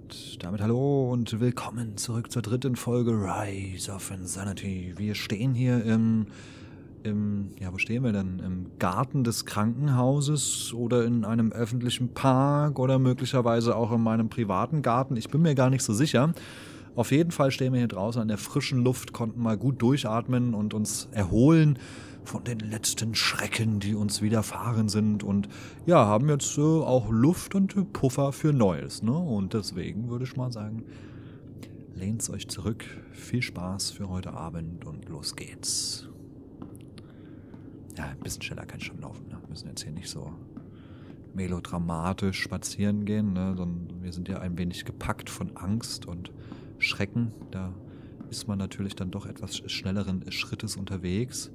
Und damit hallo und willkommen zurück zur dritten Folge Rise of Insanity. Wir stehen hier ja, wo stehen wir denn? Im Garten des Krankenhauses oder in einem öffentlichen Park oder möglicherweise auch in meinem privaten Garten. Ich bin mir gar nicht so sicher. Auf jeden Fall stehen wir hier draußen an der frischen Luft, konnten mal gut durchatmen und uns erholen von den letzten Schrecken, die uns widerfahren sind. Und ja, haben jetzt auch Luft und Puffer für Neues. Ne? Und deswegen würde ich mal sagen, lehnt's euch zurück. Viel Spaß für heute Abend und los geht's. Ja, ein bisschen schneller kann ich schon laufen. Ne? Wir müssen jetzt hier nicht so melodramatisch spazieren gehen, ne? Sondern wir sind ja ein wenig gepackt von Angst und Schrecken. Da ist man natürlich dann doch etwas schnelleren Schrittes unterwegs.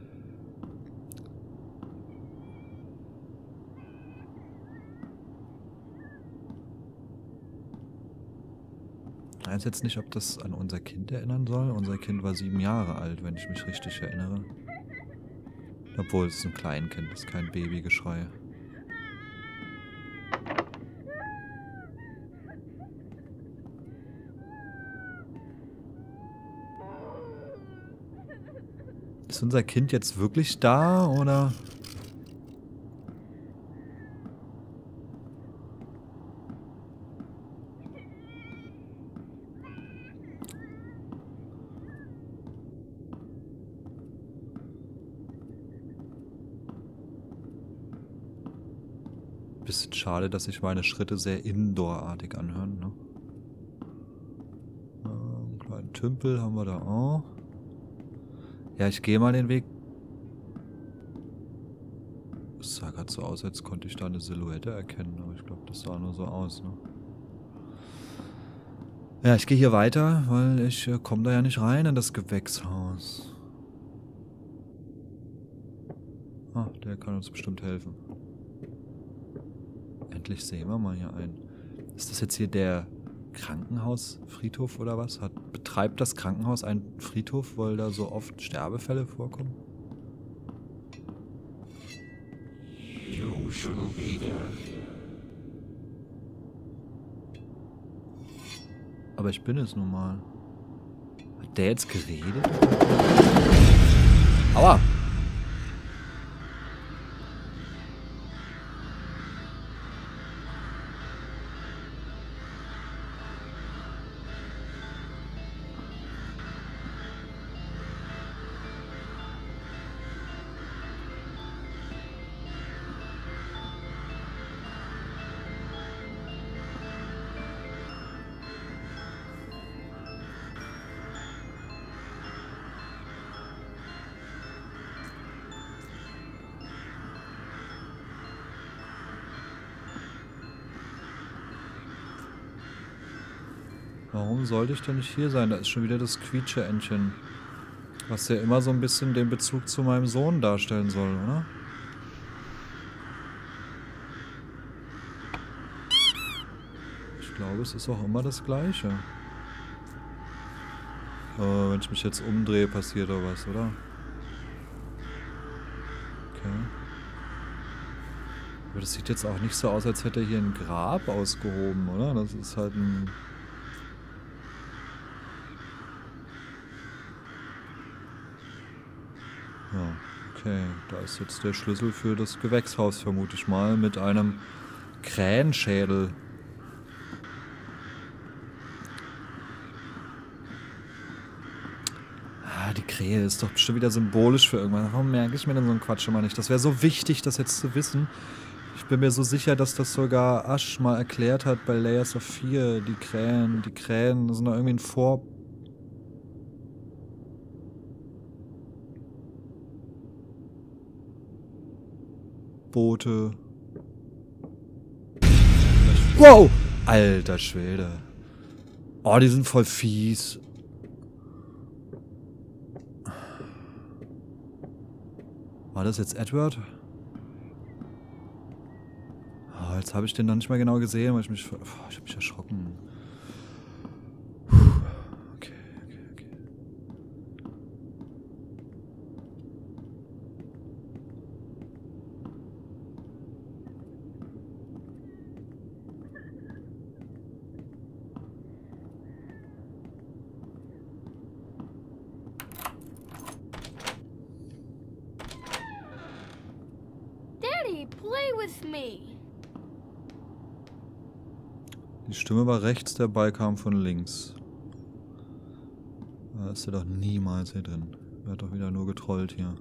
Ich weiß jetzt nicht, ob das an unser Kind erinnern soll. Unser Kind war 7 Jahre alt, wenn ich mich richtig erinnere. Obwohl, es ist ein Kleinkind, es ist kein Babygeschrei. Ist unser Kind jetzt wirklich da, oder? Bisschen schade, dass sich meine Schritte sehr indoorartig anhören, ne? Einen kleinen Tümpel haben wir da auch. Ja, ich gehe mal den Weg. Es sah gerade so aus, als konnte ich da eine Silhouette erkennen, aber ich glaube, das sah nur so aus, ne? Ja, ich gehe hier weiter, weil ich komme da ja nicht rein in das Gewächshaus. Ah, der kann uns bestimmt helfen. Endlich sehen wir mal hier einen. Ist das jetzt hier der Krankenhausfriedhof oder was? Betreibt das Krankenhaus einen Friedhof, weil da so oft Sterbefälle vorkommen? Du schon wieder. Aber ich bin es nun mal. Hat der jetzt geredet? Aua! Warum sollte ich denn nicht hier sein? Da ist schon wieder das Quietsche-Entchen. Was ja immer so ein bisschen den Bezug zu meinem Sohn darstellen soll, oder? Ich glaube, es ist auch immer das Gleiche. Wenn ich mich jetzt umdrehe, passiert da was, oder? Okay. Aber das sieht jetzt auch nicht so aus, als hätte er hier ein Grab ausgehoben, oder? Das ist halt ein... Ja, okay. Da ist jetzt der Schlüssel für das Gewächshaus, vermute ich mal, mit einem Krähenschädel. Ah, die Krähe ist doch bestimmt wieder symbolisch für irgendwas. Warum merke ich mir denn so einen Quatsch immer nicht? Das wäre so wichtig, das jetzt zu wissen. Ich bin mir so sicher, dass das sogar Ash mal erklärt hat bei Layers of Fear. Die Krähen sind da irgendwie ein Vorbote. Wow! Alter Schwede. Oh, die sind voll fies. War das jetzt Edward? Oh, jetzt habe ich den noch nicht mal genau gesehen, weil ich mich... Oh, ich habe mich erschrocken. Okay. play with me. Die Stimme war rechts, der Ball kam von links. Da ist er doch niemals hier drin. Er hat doch wieder nur getrollt hier.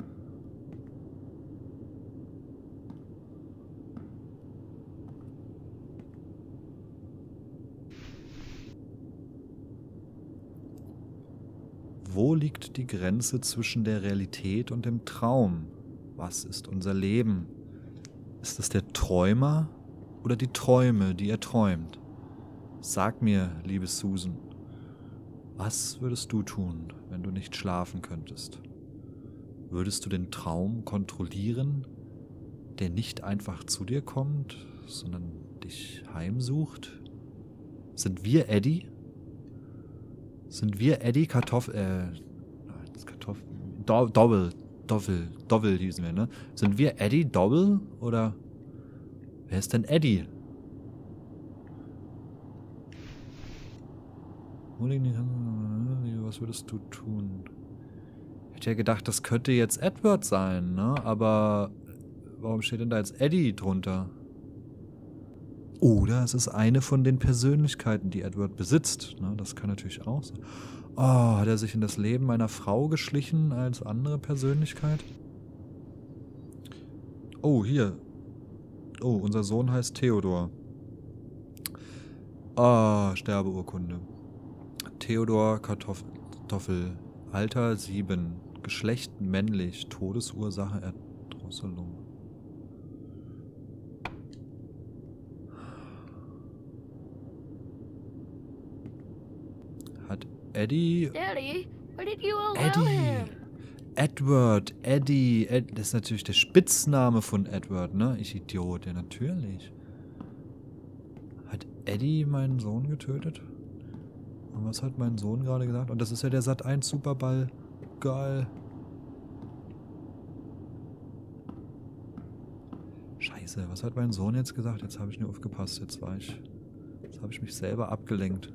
Wo liegt die Grenze zwischen der Realität und dem Traum? Was ist unser Leben? Ist es der Träumer oder die Träume, die er träumt? Sag mir, liebe Susan, was würdest du tun, wenn du nicht schlafen könntest? Würdest du den Traum kontrollieren, der nicht einfach zu dir kommt, sondern dich heimsucht? Sind wir Eddie? Sind wir Eddie Dovel hießen wir, ne? Sind wir Eddie Dovel oder wer ist denn Eddie? Was würdest du tun? Ich hätte ja gedacht, das könnte jetzt Edward sein, ne? Aber warum steht denn da jetzt Eddie drunter? Oder es ist eine von den Persönlichkeiten, die Edward besitzt. Ne? Das kann natürlich auch sein. Oh, hat er sich in das Leben meiner Frau geschlichen als andere Persönlichkeit? Oh, hier. Oh, unser Sohn heißt Theodor. Ah, Sterbeurkunde. Theodor Kartoffel. Alter 7. Geschlecht männlich. Todesursache Erdrosselung. Eddie. Daddy, why did you allow him? Edward, Eddie. Das ist natürlich der Spitzname von Edward, ne? Ich Idiot, ja natürlich. Hat Eddie meinen Sohn getötet? Und was hat mein Sohn gerade gesagt? Und das ist ja der Sat.1 Superball. Geil. Scheiße, was hat mein Sohn jetzt gesagt? Jetzt habe ich nicht aufgepasst. Jetzt habe ich mich selber abgelenkt.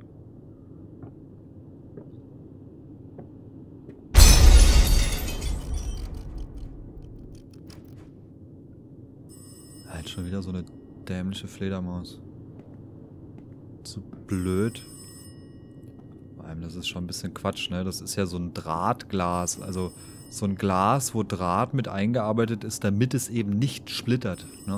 Halt schon wieder so eine dämliche Fledermaus. Zu blöd. Vor allem, das ist schon ein bisschen Quatsch, ne? Das ist ja so ein Drahtglas. Also so ein Glas, wo Draht mit eingearbeitet ist, damit es eben nicht splittert, ne?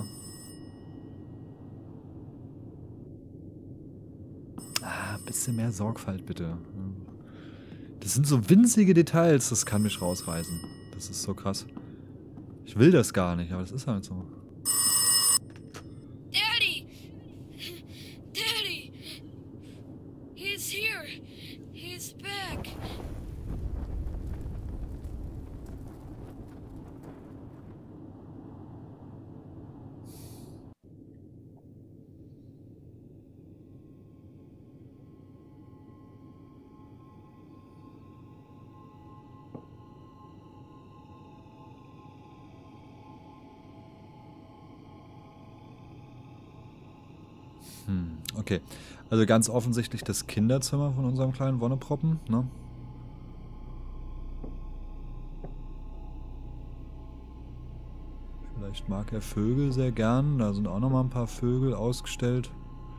Ah, ein bisschen mehr Sorgfalt bitte. Das sind so winzige Details, das kann mich rausreißen. Das ist so krass. Ich will das gar nicht, aber das ist halt so. Okay, also ganz offensichtlich das Kinderzimmer von unserem kleinen Wonneproppen, ne? Vielleicht mag er Vögel sehr gern, da sind auch nochmal ein paar Vögel ausgestellt.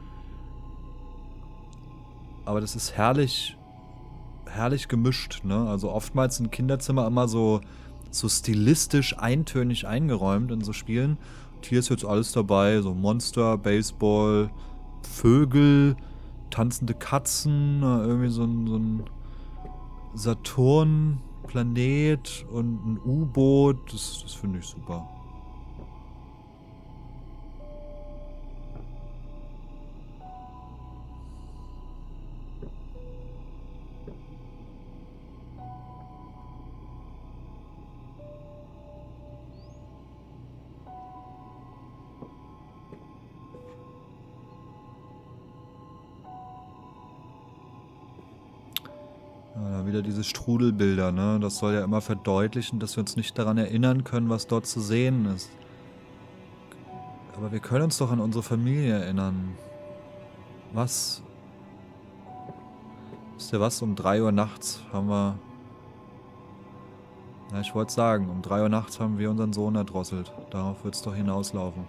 Aber das ist herrlich gemischt, ne? Also oftmals sind Kinderzimmer immer so stilistisch eintönig eingeräumt in so Spielen. Und hier ist jetzt alles dabei, so Monster, Baseball, Vögel, tanzende Katzen, irgendwie so ein Saturn-Planet und ein U-Boot. Das finde ich super. Ja, wieder diese Strudelbilder, ne? Das soll ja immer verdeutlichen, dass wir uns nicht daran erinnern können, was dort zu sehen ist. Aber wir können uns doch an unsere Familie erinnern. Was? Wisst ihr was? Um 3 Uhr nachts haben wir Ja, ich wollte sagen, um 3 Uhr nachts haben wir unseren Sohn erdrosselt. Darauf wird es doch hinauslaufen.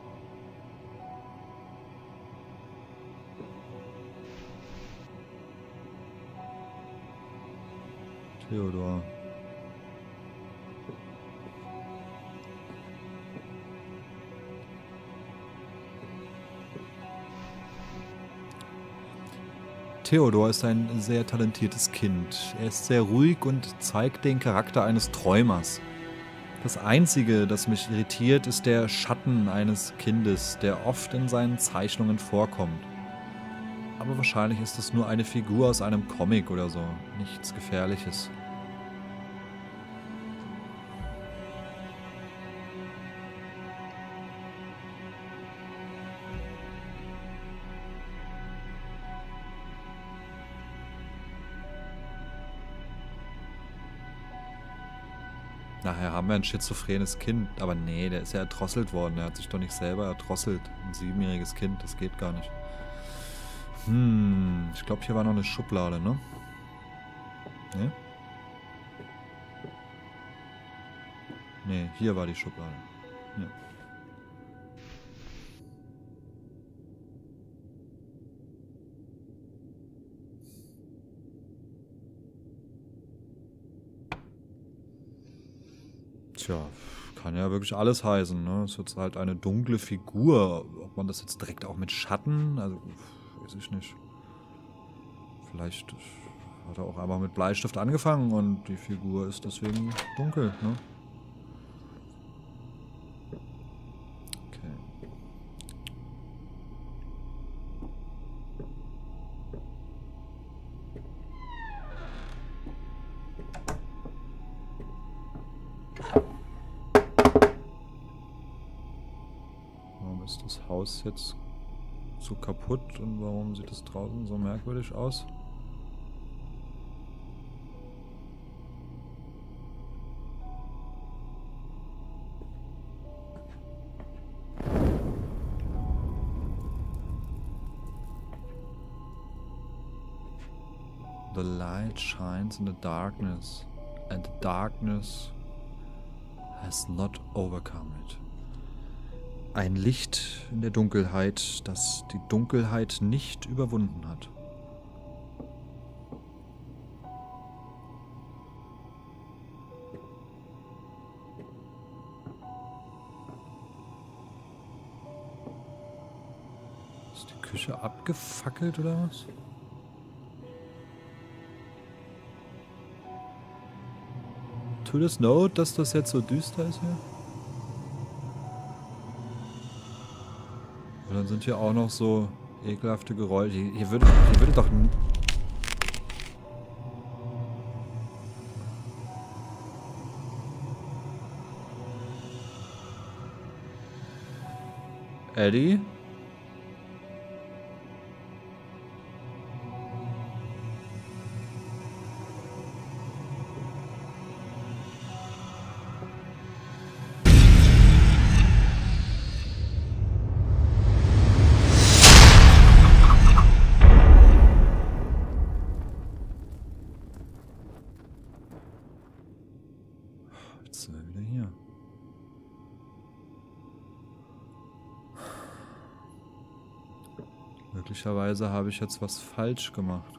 Theodor. Theodor ist ein sehr talentiertes Kind. Er ist sehr ruhig und zeigt den Charakter eines Träumers. Das Einzige, das mich irritiert, ist der Schatten eines Kindes, der oft in seinen Zeichnungen vorkommt. Aber wahrscheinlich ist es nur eine Figur aus einem Comic oder so. Nichts Gefährliches. Nachher haben wir ein schizophrenes Kind. Aber nee, der ist ja erdrosselt worden. Der hat sich doch nicht selber erdrosselt. Ein 7-jähriges Kind, das geht gar nicht. Ich glaube, hier war noch eine Schublade, ne? Ne? Ne, hier war die Schublade. Ja. Tja, kann ja wirklich alles heißen, ne? Es ist jetzt halt eine dunkle Figur. Ob man das jetzt direkt auch mit Schatten, also weiß ich nicht. Vielleicht hat er auch einmal mit Bleistift angefangen und die Figur ist deswegen dunkel, ne? Okay. Warum ist das Haus jetzt so kaputt und warum sieht es draußen so merkwürdig aus? The light shines in the darkness, and the darkness has not overcome it. Ein Licht in der Dunkelheit, das die Dunkelheit nicht überwunden hat. Ist die Küche abgefackelt oder was? Tut es not, dass das jetzt so düster ist hier? Und dann sind hier auch noch so ekelhafte Geräusche. Hier würde doch... Eddie? Jetzt sind wir wieder hier. Möglicherweise habe ich jetzt was falsch gemacht.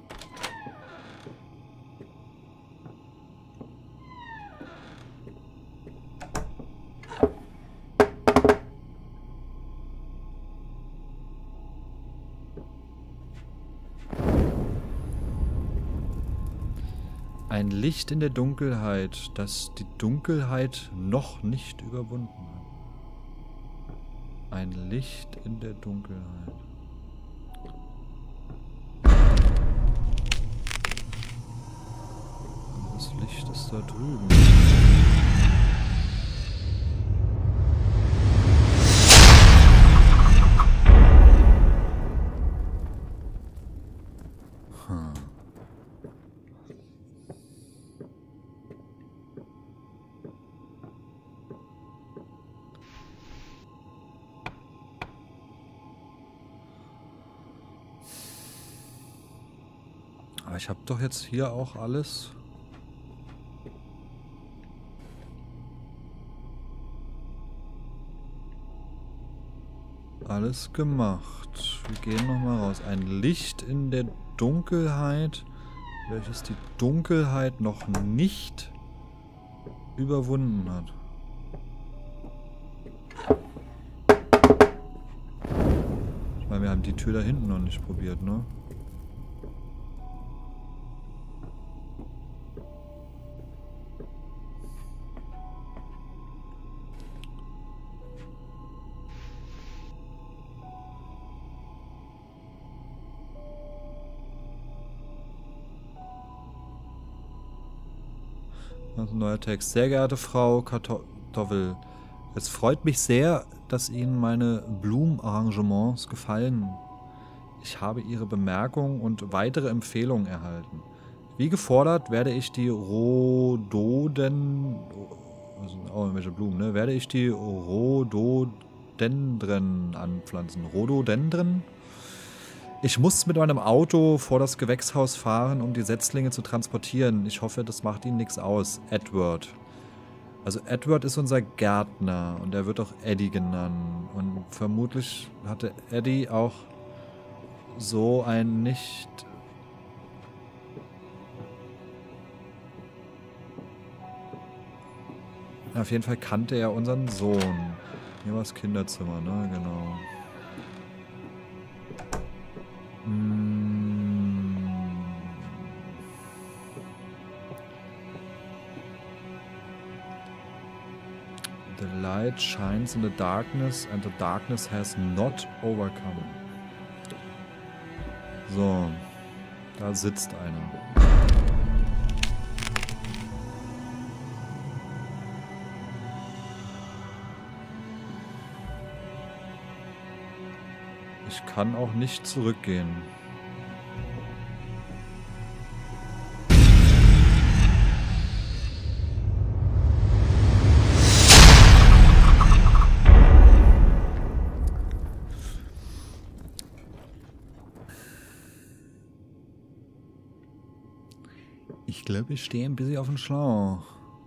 Ein Licht in der Dunkelheit, das die Dunkelheit noch nicht überwunden hat. Ein Licht in der Dunkelheit. Das Licht ist da drüben. Aber ich habe doch jetzt hier auch alles. alles gemacht. Wir gehen nochmal raus. Ein Licht in der Dunkelheit, welches die Dunkelheit noch nicht überwunden hat. Ich meine, wir haben die Tür da hinten noch nicht probiert, ne? Das ist ein neuer Text. Sehr geehrte Frau Kartoffel, es freut mich sehr, dass Ihnen meine Blumenarrangements gefallen. Ich habe Ihre Bemerkungen und weitere Empfehlungen erhalten. Wie gefordert werde ich die das sind auch irgendwelche Blumen, ne? Werde ich die Rhododendren anpflanzen. Rhododendren? Ich muss mit meinem Auto vor das Gewächshaus fahren, um die Setzlinge zu transportieren. Ich hoffe, das macht Ihnen nichts aus. Edward. Also Edward ist unser Gärtner und er wird auch Eddie genannt. Und vermutlich hatte Eddie auch so ein nicht... Auf jeden Fall kannte er unseren Sohn. Hier war das Kinderzimmer, ne? Genau. The light shines in the darkness and the darkness has not overcome. So, da sitzt einer. Ich kann auch nicht zurückgehen. Ich glaube, ich stehe ein bisschen auf dem Schlauch.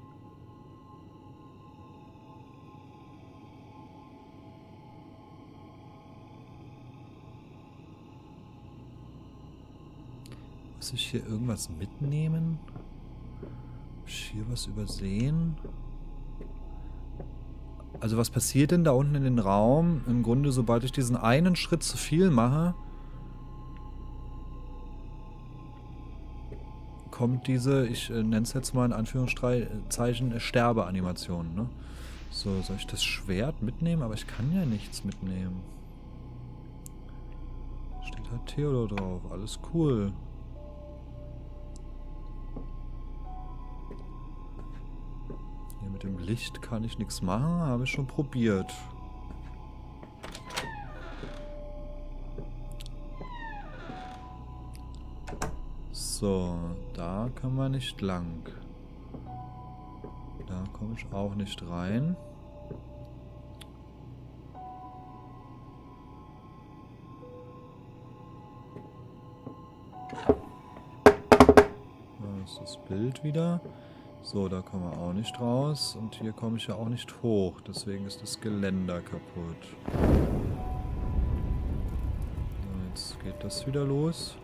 Muss ich hier irgendwas mitnehmen? Hab ich hier was übersehen? Also was passiert denn da unten in den Raum? Im Grunde, sobald ich diesen einen Schritt zu viel mache, kommt diese, ich nenne es jetzt mal in Anführungszeichen, Sterbeanimation, ne? So, soll ich das Schwert mitnehmen? Aber ich kann ja nichts mitnehmen. Steht halt Theodor drauf. Alles cool. Hier mit dem Licht kann ich nichts machen. Habe ich schon probiert. So, da kann man nicht lang. Da komme ich auch nicht rein. Da ist das Bild wieder. So, da kommen wir auch nicht raus. Und hier komme ich ja auch nicht hoch. Deswegen ist das Geländer kaputt. So, jetzt geht das wieder los.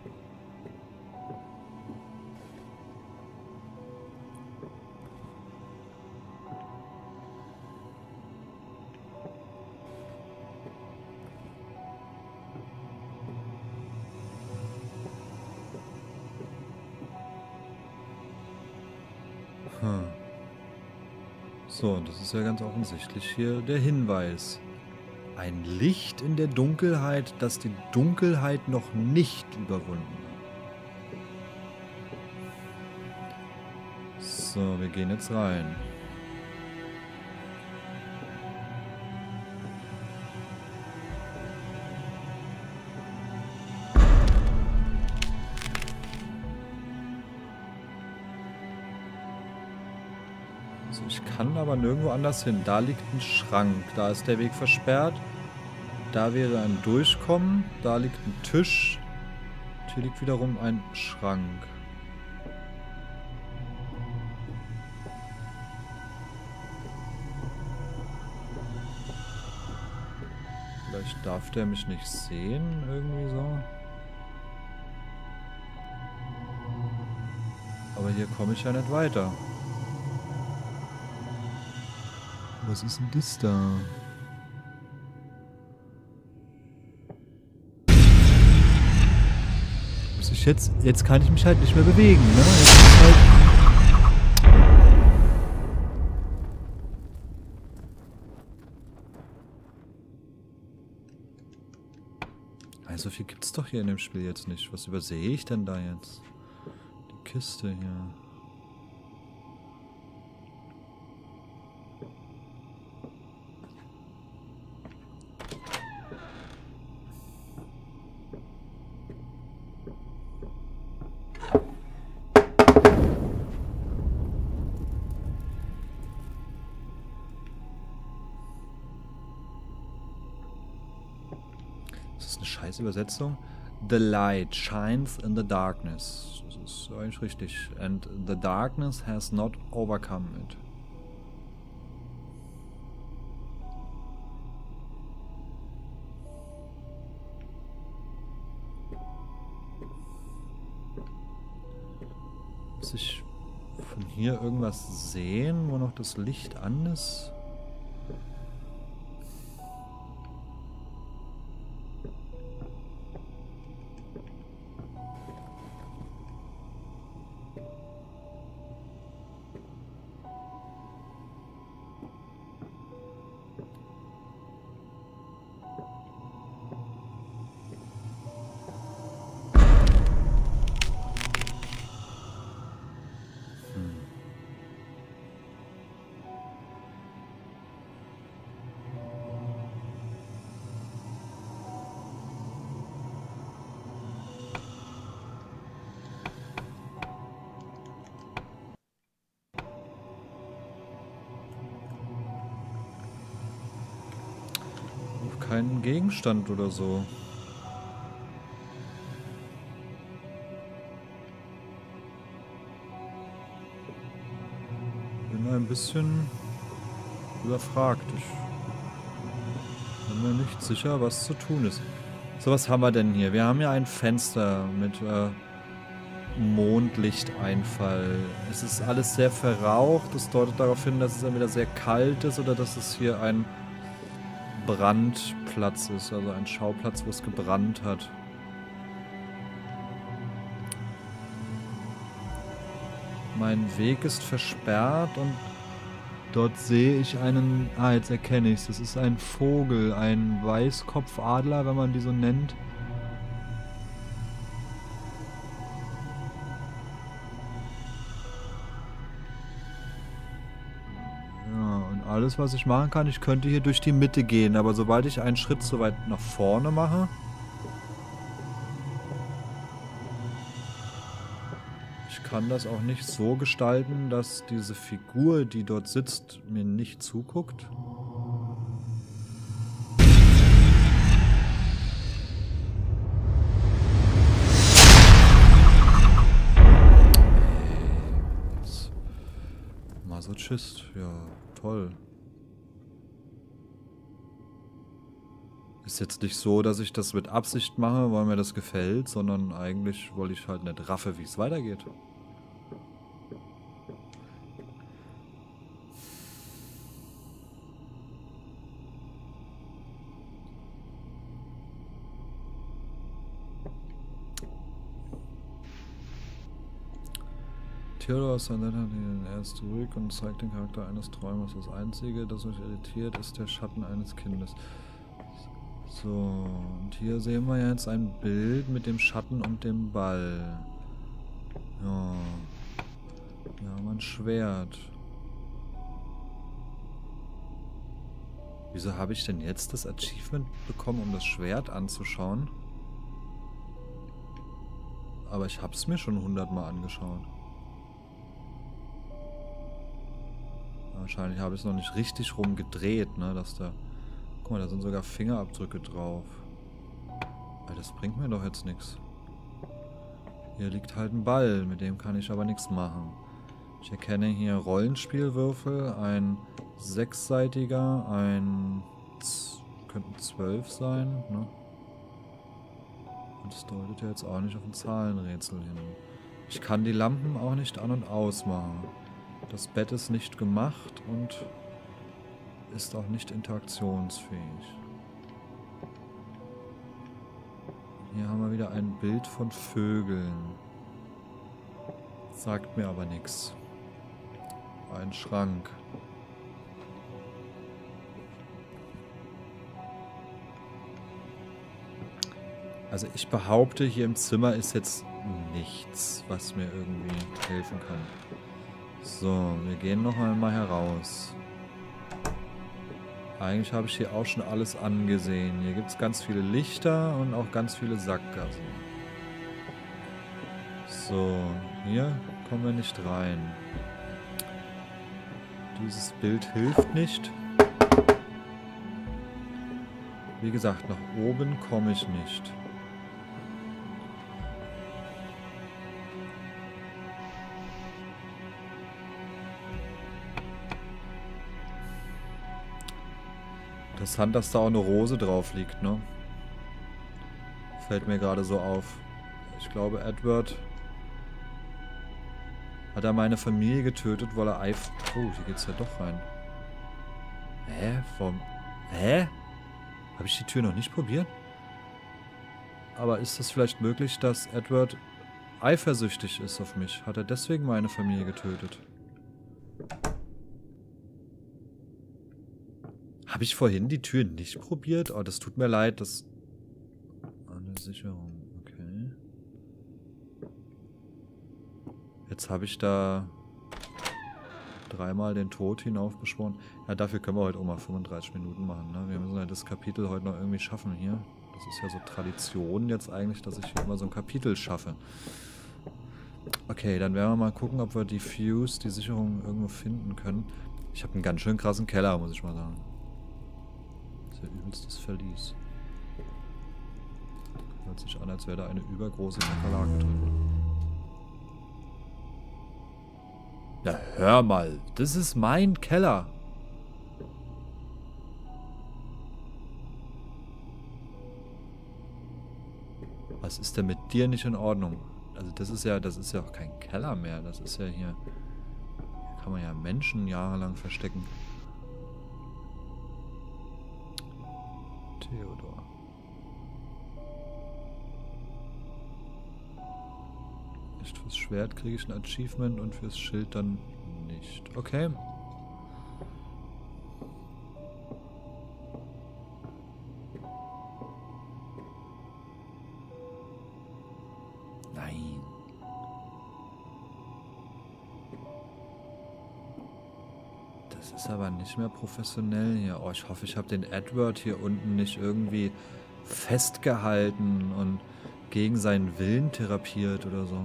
So, das ist ja ganz offensichtlich hier der Hinweis. Ein Licht in der Dunkelheit, das die Dunkelheit noch nicht überwunden hat. So, wir gehen jetzt rein. Ich kann aber nirgendwo anders hin. Da liegt ein Schrank. Da ist der Weg versperrt. Da wäre ein Durchkommen. Da liegt ein Tisch. Und hier liegt wiederum ein Schrank. Vielleicht darf der mich nicht sehen, irgendwie so. Aber hier komme ich ja nicht weiter. Was ist denn das da? Muss ich jetzt kann ich mich halt nicht mehr bewegen, ne? Jetzt ist halt so viel gibt's doch hier in dem Spiel jetzt nicht. Was übersehe ich denn da jetzt? Die Kiste hier. Scheiß Übersetzung. The light shines in the darkness. Das ist eigentlich richtig. And the darkness has not overcome it. Muss ich von hier irgendwas sehen, wo noch das Licht an ist? Keinen Gegenstand oder so. Bin ein bisschen überfragt. Ich bin mir nicht sicher, was zu tun ist. So, was haben wir denn hier? Wir haben ja ein Fenster mit Mondlichteinfall. Es ist alles sehr verraucht. Das deutet darauf hin, dass es entweder sehr kalt ist oder dass es hier ein Brandplatz ist, also ein Schauplatz, wo es gebrannt hat. Mein Weg ist versperrt und dort sehe ich einen... Ah, jetzt erkenne ich es. Das ist ein Vogel, ein Weißkopfadler, wenn man die so nennt. Alles, was ich machen kann, ich könnte hier durch die Mitte gehen, aber sobald ich einen Schritt so weit nach vorne mache, ich kann das auch nicht so gestalten, dass diese Figur, die dort sitzt, mir nicht zuguckt. Masochist, ja, toll. Ist jetzt nicht so, dass ich das mit Absicht mache, weil mir das gefällt, sondern eigentlich wollte ich halt nicht raffe, wie es weitergeht. Theodor ist er ist ruhig und zeigt den Charakter eines Träumers. Das Einzige, das mich irritiert, ist der Schatten eines Kindes. So, und hier sehen wir jetzt ein Bild mit dem Schatten und dem Ball. Ja. Wir haben ein Schwert. Wieso habe ich denn jetzt das Achievement bekommen, um das Schwert anzuschauen? Aber ich habe es mir schon 100-mal angeschaut. Wahrscheinlich habe ich es noch nicht richtig rumgedreht, ne, dass da... Guck mal, da sind sogar Fingerabdrücke drauf. Aber das bringt mir doch jetzt nichts. Hier liegt halt ein Ball, mit dem kann ich aber nichts machen. Ich erkenne hier Rollenspielwürfel, ein sechsseitiger, ein könnten 12 sein, ne? Und das deutet ja jetzt auch nicht auf ein Zahlenrätsel hin. Ich kann die Lampen auch nicht an- und ausmachen. Das Bett ist nicht gemacht und ist auch nicht interaktionsfähig. Hier haben wir wieder ein Bild von Vögeln. Sagt mir aber nichts. Ein Schrank. Also ich behaupte, hier im Zimmer ist jetzt nichts, was mir irgendwie helfen kann. So, wir gehen noch einmal heraus. Eigentlich habe ich hier auch schon alles angesehen. Hier gibt es ganz viele Lichter und auch ganz viele Sackgassen. So, hier kommen wir nicht rein. Dieses Bild hilft nicht. Wie gesagt, nach oben komme ich nicht. Interessant, dass da auch eine Rose drauf liegt, ne? Fällt mir gerade so auf. Ich glaube, Edward hat er meine Familie getötet, weil er Oh, hier geht's ja doch rein. Hä? Warum? Hä? Habe ich die Tür noch nicht probiert? Aber ist es vielleicht möglich, dass Edward eifersüchtig ist auf mich? Hat er deswegen meine Familie getötet? Habe ich vorhin die Tür nicht probiert? Oh, das tut mir leid. Das... Eine Sicherung. Okay. Jetzt habe ich da 3-mal den Tod hinaufbeschworen. Ja, dafür können wir heute auch mal 35 Minuten machen, ne? Wir müssen ja das Kapitel heute noch irgendwie schaffen hier. Das ist ja so Tradition jetzt eigentlich, dass ich hier immer so ein Kapitel schaffe. Okay, dann werden wir mal gucken, ob wir die Fuse, die Sicherung irgendwo finden können. Ich habe einen ganz schön krassen Keller, muss ich mal sagen. Das ist ja übelstes Verlies. Hört sich an, als wäre da eine übergroße Kakerlake drin. Na hör mal, das ist mein Keller. Was ist denn mit dir nicht in Ordnung? Also das ist ja auch kein Keller mehr. Das ist ja hier... Hier kann man ja Menschen jahrelang verstecken. Theodor. Nicht fürs Schwert kriege ich ein Achievement und fürs Schild dann nicht. Okay. Nein. Das ist aber nicht mehr professionell hier. Oh, ich hoffe, ich habe den Edward hier unten nicht irgendwie festgehalten und gegen seinen Willen therapiert oder so.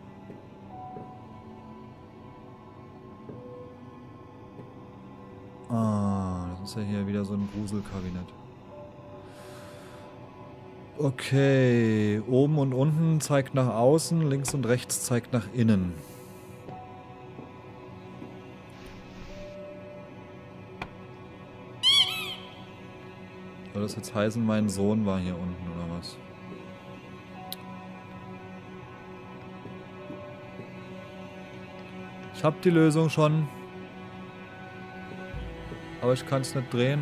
Ah, das ist ja hier wieder so ein Gruselkabinett. Okay, oben und unten zeigt nach außen, links und rechts zeigt nach innen. Soll das jetzt heißen, mein Sohn war hier unten oder was? Ich hab die Lösung schon. Aber ich kann es nicht drehen.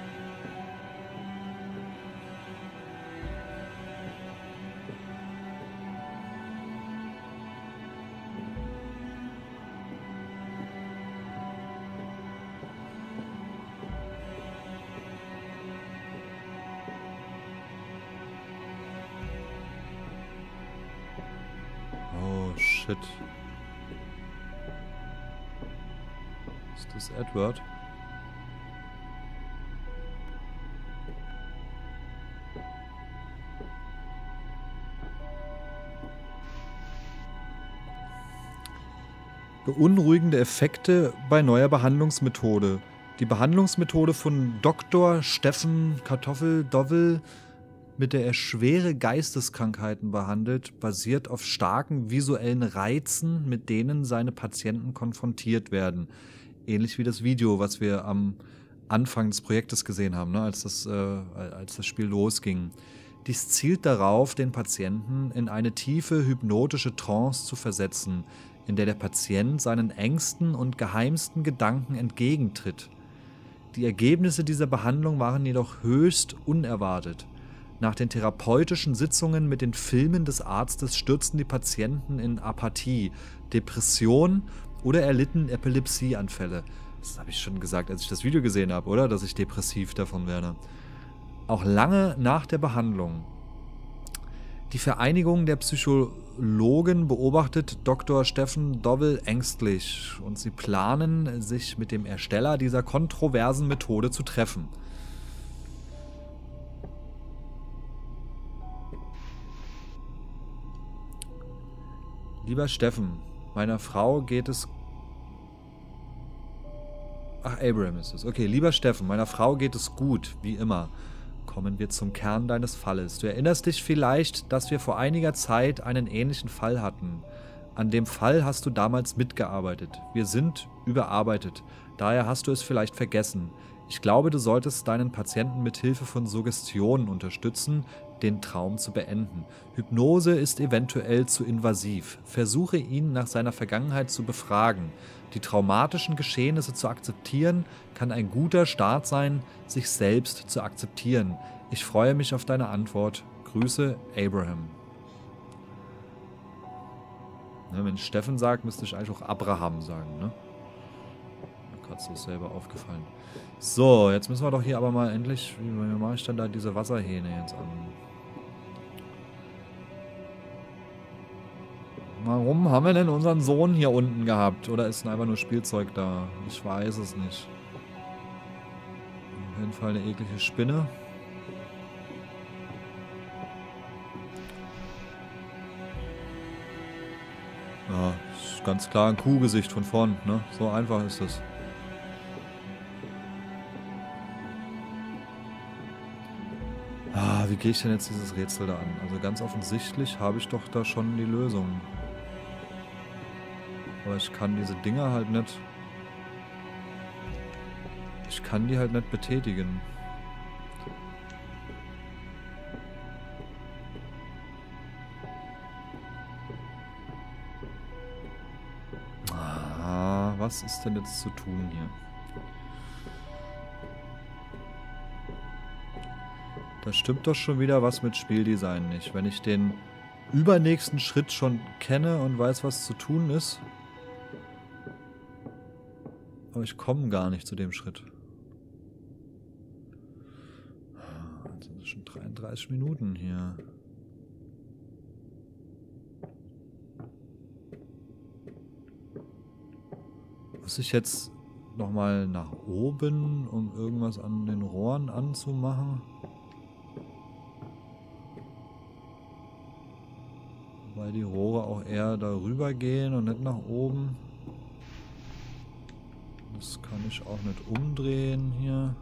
Oh, shit. Ist das Edward? Beunruhigende Effekte bei neuer Behandlungsmethode. Die Behandlungsmethode von Dr. Steffen Kartoffel-Dovell, mit der er schwere Geisteskrankheiten behandelt, basiert auf starken visuellen Reizen, mit denen seine Patienten konfrontiert werden. Ähnlich wie das Video, was wir am Anfang des Projektes gesehen haben, ne, als das Spiel losging. Dies zielt darauf, den Patienten in eine tiefe hypnotische Trance zu versetzen, in der Patient seinen engsten und geheimsten Gedanken entgegentritt. Die Ergebnisse dieser Behandlung waren jedoch höchst unerwartet. Nach den therapeutischen Sitzungen mit den Filmen des Arztes stürzten die Patienten in Apathie, Depression oder erlitten Epilepsieanfälle. Das habe ich schon gesagt, als ich das Video gesehen habe, oder? Dass ich depressiv davon werde. Auch lange nach der Behandlung. Die Vereinigung der Psychologen beobachtet Dr. Steffen Dovell ängstlich und sie planen, sich mit dem Ersteller dieser kontroversen Methode zu treffen. Lieber Steffen, meiner Frau geht es... Ach, Abraham ist es. Okay, lieber Steffen, meiner Frau geht es gut, wie immer. Kommen wir zum Kern deines Falles. Du erinnerst dich vielleicht, dass wir vor einiger Zeit einen ähnlichen Fall hatten. An dem Fall hast du damals mitgearbeitet. Wir sind überarbeitet. Daher hast du es vielleicht vergessen. Ich glaube, du solltest deinen Patienten mit Hilfe von Suggestionen unterstützen, den Traum zu beenden. Hypnose ist eventuell zu invasiv. Versuche ihn nach seiner Vergangenheit zu befragen. Die traumatischen Geschehnisse zu akzeptieren, kann ein guter Start sein, sich selbst zu akzeptieren. Ich freue mich auf deine Antwort. Grüße, Abraham. Ne, wenn Steffen sagt, müsste ich eigentlich auch Abraham sagen, ne? Mir gerade so selber aufgefallen. So, jetzt müssen wir doch hier aber mal endlich... Wie mache ich denn da diese Wasserhähne jetzt an? Warum haben wir denn unseren Sohn hier unten gehabt? Oder ist einfach nur Spielzeug da? Ich weiß es nicht. Auf jeden Fall eine eklige Spinne. Ja, ist ganz klar ein Kuhgesicht von vorn, ne? So einfach ist das. Wie gehe ich denn jetzt dieses Rätsel da an? Also ganz offensichtlich habe ich doch da schon die Lösung. Aber ich kann diese Dinger halt nicht... Ich kann die halt nicht betätigen. Was ist denn jetzt zu tun hier? Da stimmt doch schon wieder was mit Spieldesign nicht. Wenn ich den übernächsten Schritt schon kenne und weiß, was zu tun ist. Aber ich komme gar nicht zu dem Schritt. Jetzt sind es schon 33 Minuten hier. Muss ich jetzt nochmal nach oben, um irgendwas an den Rohren anzumachen? Weil die Rohre auch eher darüber gehen und nicht nach oben. Das kann ich auch nicht umdrehen hier.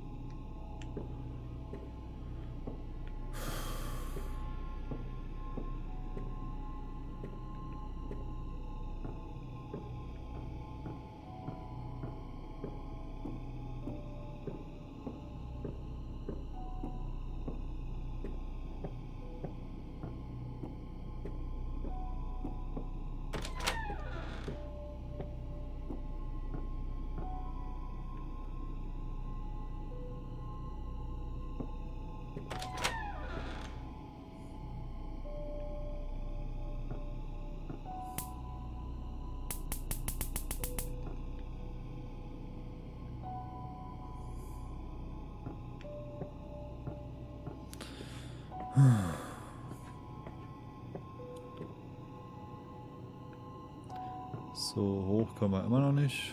So, hoch können wir immer noch nicht.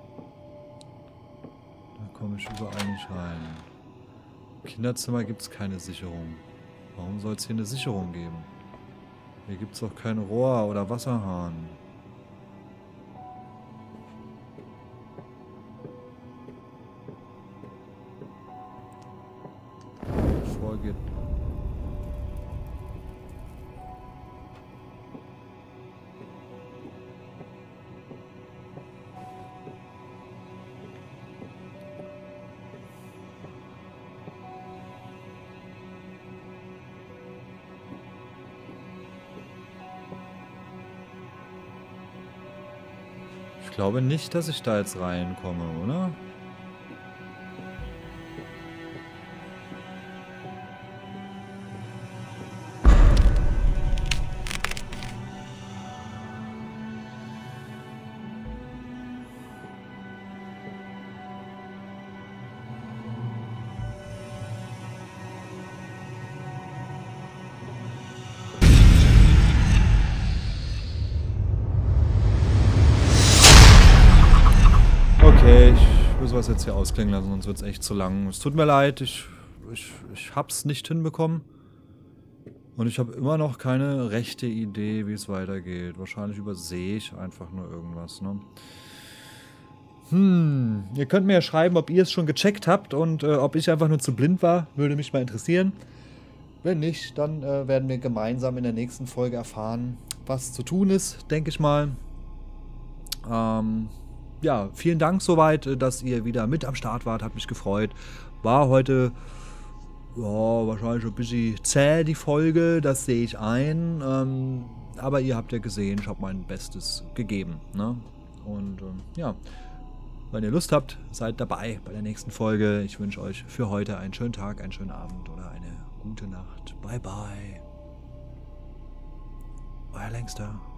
Da komme ich überall nicht rein. Im Kinderzimmer gibt es keine Sicherung. Warum soll es hier eine Sicherung geben? Hier gibt es auch kein Rohr oder Wasserhahn. Vorgeht. glaube nicht, dass ich da jetzt reinkomme, oder? Okay, ich muss was jetzt hier ausklingen lassen, sonst wird es echt zu lang. Es tut mir leid, ich hab's nicht hinbekommen. Und ich habe immer noch keine rechte Idee, wie es weitergeht. Wahrscheinlich übersehe ich einfach nur irgendwas, ne? Ihr könnt mir ja schreiben, ob ihr es schon gecheckt habt und ob ich einfach nur zu blind war. Würde mich mal interessieren. Wenn nicht, dann werden wir gemeinsam in der nächsten Folge erfahren, was zu tun ist, denke ich mal. Ja, vielen Dank soweit, dass ihr wieder mit am Start wart. Hat mich gefreut. War heute ja, wahrscheinlich ein bisschen zäh, die Folge. Das sehe ich ein. Aber ihr habt ja gesehen, ich habe mein Bestes gegeben. Ne? Und ja, wenn ihr Lust habt, seid dabei bei der nächsten Folge. Ich wünsche euch für heute einen schönen Tag, einen schönen Abend oder eine gute Nacht. Bye, bye. Euer Längster.